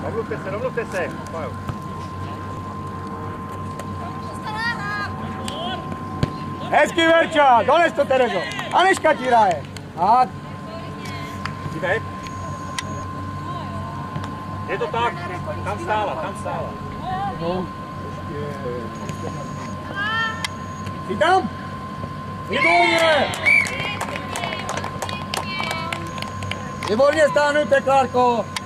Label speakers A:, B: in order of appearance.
A: Domluvte se.
B: Hezky, Verča, dones to, Terezo. Aneška ti hraje. A...
A: Dívej. Je to tak, tam stála.
B: No, jsi tam? Výborně! Výborně stáhnute, Klárko.